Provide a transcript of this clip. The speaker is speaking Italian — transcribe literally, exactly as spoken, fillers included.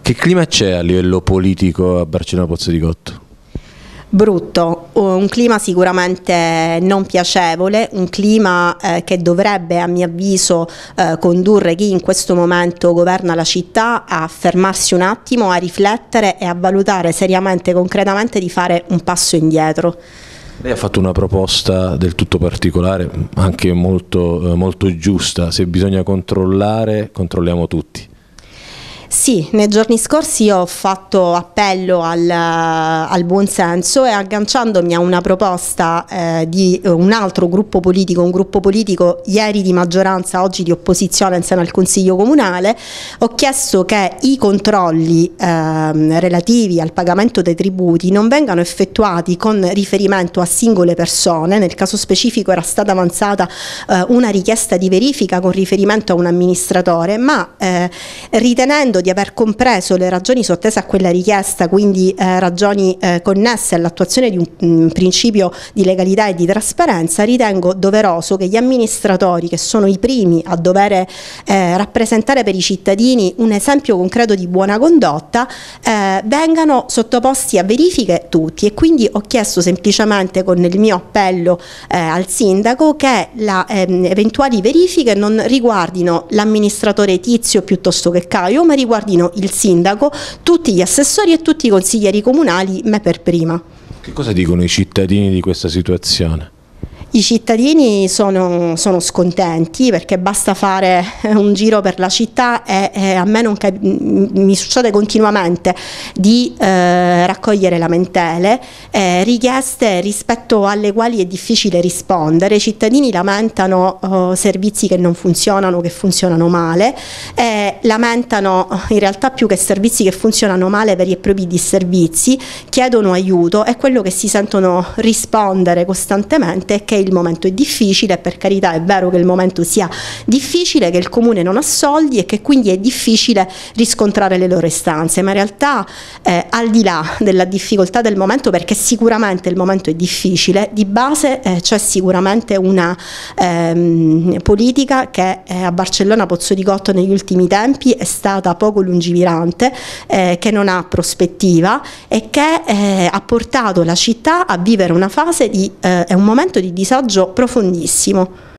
Che clima c'è a livello politico a Barcellona Pozzo di Gotto? Brutto, un clima sicuramente non piacevole, un clima eh, che dovrebbe a mio avviso eh, condurre chi in questo momento governa la città a fermarsi un attimo, a riflettere e a valutare seriamente, concretamente di fare un passo indietro. Lei ha fatto una proposta del tutto particolare, anche molto, eh, molto giusta: se bisogna controllare, controlliamo tutti. Sì, nei giorni scorsi ho fatto appello al, al buonsenso e agganciandomi a una proposta eh, di un altro gruppo politico, un gruppo politico ieri di maggioranza, oggi di opposizione insieme al Consiglio Comunale, ho chiesto che i controlli eh, relativi al pagamento dei tributi non vengano effettuati con riferimento a singole persone. Nel caso specifico era stata avanzata eh, una richiesta di verifica con riferimento a un amministratore, ma eh, ritenendo di aver compreso le ragioni sottese a quella richiesta, quindi eh, ragioni eh, connesse all'attuazione di un, un principio di legalità e di trasparenza, ritengo doveroso che gli amministratori, che sono i primi a dover eh, rappresentare per i cittadini un esempio concreto di buona condotta, eh, vengano sottoposti a verifiche tutti, e quindi ho chiesto semplicemente con il mio appello eh, al sindaco che la, ehm, eventuali verifiche non riguardino l'amministratore Tizio piuttosto che Caio, ma riguardino il sindaco, tutti gli assessori e tutti i consiglieri comunali, me per prima. Che cosa dicono i cittadini di questa situazione? I cittadini sono, sono scontenti, perché basta fare un giro per la città e, e a me non mi succede continuamente di eh, raccogliere lamentele, eh, richieste rispetto alle quali è difficile rispondere. I cittadini lamentano oh, servizi che non funzionano, che funzionano male, e lamentano in realtà più che servizi che funzionano male, veri e propri disservizi, chiedono aiuto, e quello che si sentono rispondere costantemente è che il momento è difficile. Per carità, è vero che il momento sia difficile, che il comune non ha soldi e che quindi è difficile riscontrare le loro istanze, ma in realtà eh, al di là della difficoltà del momento, perché sicuramente il momento è difficile, di base eh, c'è sicuramente una ehm, politica che eh, a Barcellona Pozzo di Gotto negli ultimi tempi è stata poco lungimirante, eh, che non ha prospettiva e che eh, ha portato la città a vivere una fase di eh, è un momento di disagio profondissimo.